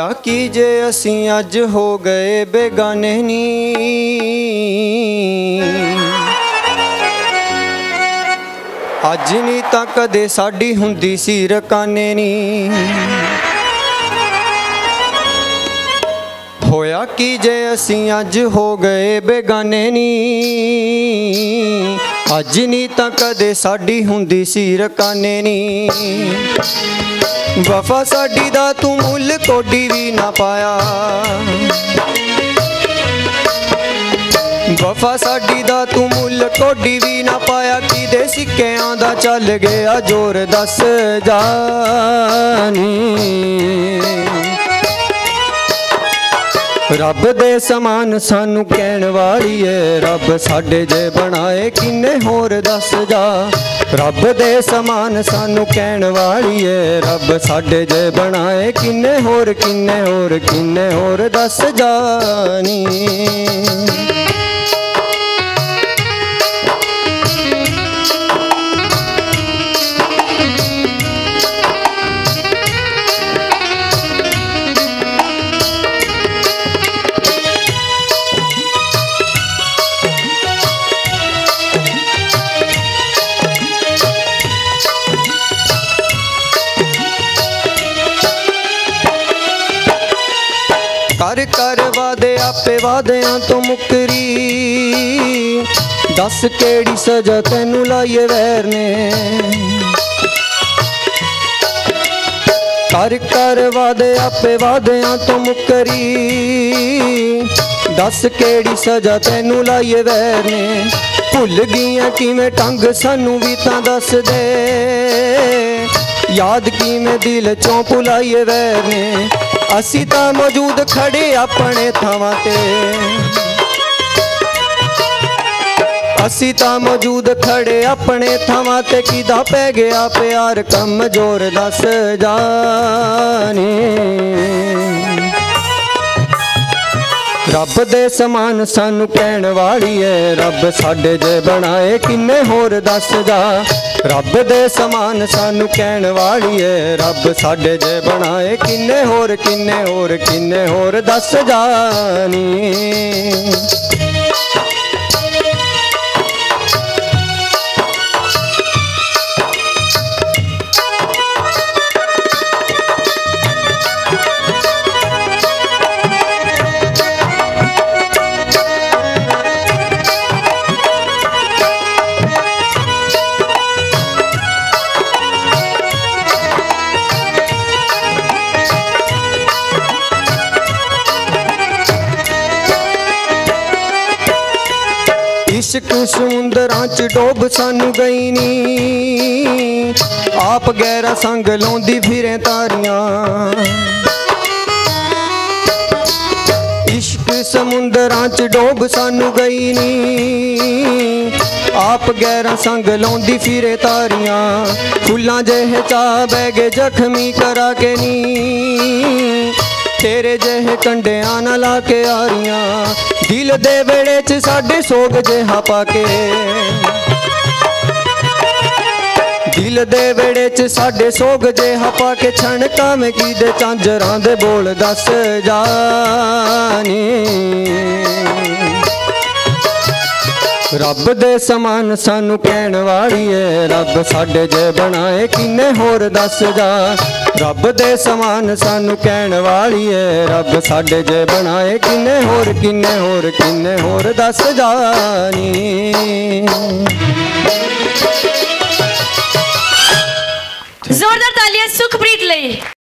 कि जे असी अज हो गए बेगाने नी, अज नी तां कदे साडी हुंदी सी रकाने नी। होया कि जे असी अज हो गए बेगाने नी, अज नी तां कदे साडी हुंदी सी रकाने नी। वफा साडी दा तू मुल कोडी भी ना पाया, वफा साडी दा तू मुल कोडी भी ना पाया। कि दे सिक्कियां दा चल गया जोर दस जानी। रब दे समान सानू कहण वाली है, रब साडे जे बनाए किन्ने होर दस जा। रब दे समान सानू कहण वाली है, रब साडे जे बनाए किन्ने होर दस जानी। कर कर वादे आपे वादियां तो मुकरी, दस केड़ी सजा तैनू लाइए वैर ने। कर कर वादे आपे वादियां तो मुकरी, दस केड़ी सजा तैनू लाइए वैर ने। भुल गईयां किवें ढंग सानू भी तां दस दे, याद किवें दिल चों भुलाइए वैर ने। असी तां मौजूद खड़े अपने थावां ते, असी तां मौजूद खड़े अपने थावां ते। किदा पै गया प्यार कमजोर दस जानी। रब दे समान सानू कहण वाली है, रब साडे जे बनाए किन्ने होर दस जा। रब दे समान सानू कहण वाली है, रब साडे जे बनाए किन्ने होर दस जानी। इश्क समुंदरां च डोब सानू गई नी, आप गहरा संग लाउंदी फिरे तारियां। इश्क समुंदरां च डोब सानू गई नी, आप गहरा संग लाउंदी फिरे तारियां। फुल्लां जेहे चा बह गए जख्मी करा के नी, तेरे जेहे कंडियां ना ला के आ रहियां। दिल दे वेड़े च साडे सोग जेहा पाके, दिल दे वेड़े च साडे सोग जेहा पाके। छणकां में की दे झांजरां दे बोल दस जानी। रब दे समान सानू कहण वाली है, रब साडे जे बनाए किन्ने होर दस जा। रब दे समान सानू कहण वाली है, रब साडे जे बनाए किन्ने होर दस जानी। जोरदार तालियां सुखप्रीत लई।